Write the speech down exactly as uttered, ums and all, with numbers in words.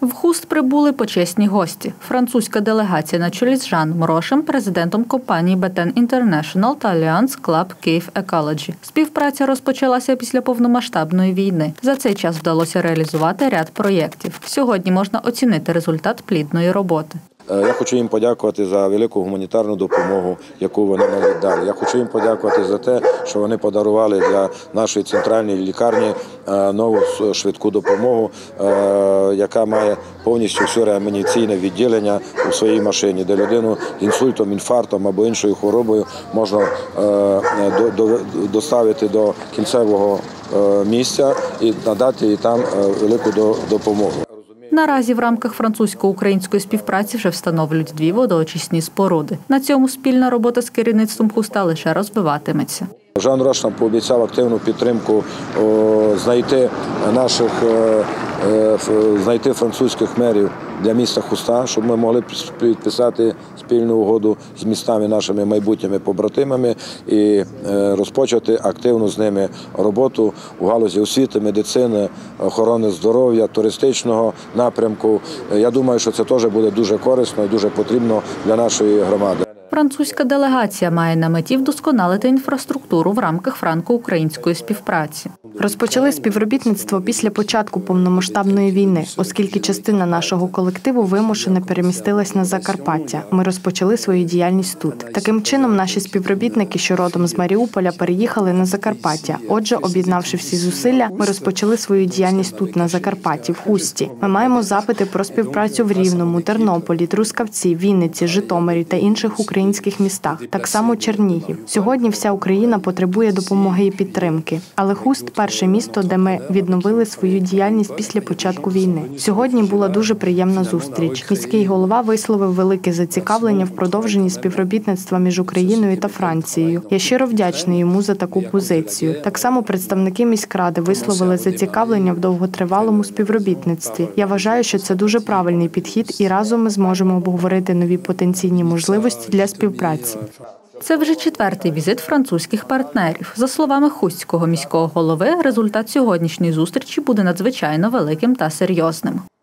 В Хуст прибули почесні гості. Французька делегація на чолі з Жан Мрошем, президентом компанії Бетен Інтернешнл та Альянс Клаб Київ Екологі. Співпраця розпочалася після повномасштабної війни. За цей час вдалося реалізувати ряд проєктів. Сьогодні можна оцінити результат плідної роботи. Я хочу їм подякувати за велику гуманітарну допомогу, яку вони нам віддали. Я хочу їм подякувати за те, що вони подарували для нашої центральної лікарні нову швидку допомогу, яка має повністю все реанімаційне відділення у своїй машині, де людину інсультом, інфарктом або іншою хворобою можна доставити до кінцевого місця і надати їй там велику допомогу. Наразі в рамках французько-української співпраці вже встановлюють дві водоочисні споруди. На цьому спільна робота з керівництвом Хуста лише розвиватиметься. Жан Мрош нам пообіцяв активну підтримку знайти наших знайти французьких мерів для міста Хуста, щоб ми могли підписати спільну угоду з містами нашими майбутніми побратимами і розпочати активну з ними роботу у галузі освіти, медицини, охорони здоров'я, туристичного напрямку. Я думаю, що це теж буде дуже корисно і дуже потрібно для нашої громади. Французька делегація має на меті вдосконалити інфраструктуру в рамках франко-української співпраці. Розпочали співробітництво після початку повномасштабної війни, оскільки частина нашого колективу вимушено перемістилась на Закарпаття. Ми розпочали свою діяльність тут. Таким чином, наші співробітники, що родом з Маріуполя, переїхали на Закарпаття. Отже, об'єднавши всі зусилля, ми розпочали свою діяльність тут, на Закарпатті, в Хусті. Ми маємо запити про співпрацю в Рівному, Тернополі, Трускавці, Вінниці, Житомирі та інших українських містах, так само Чернігів. Сьогодні вся Україна потребує допомоги і підтримки. Але Хуст – перше місто, де ми відновили свою діяльність після початку війни. Сьогодні була дуже приємна зустріч. Міський голова висловив велике зацікавлення в продовженні співробітництва між Україною та Францією. Я щиро вдячний йому за таку позицію. Так само представники міськради висловили зацікавлення в довготривалому співробітництві. Я вважаю, що це дуже правильний підхід, і разом ми зможемо обговорити нові потенційні можливості для співпраці. Це вже четвертий візит французьких партнерів. За словами хустського міського голови, результат сьогоднішньої зустрічі буде надзвичайно великим та серйозним.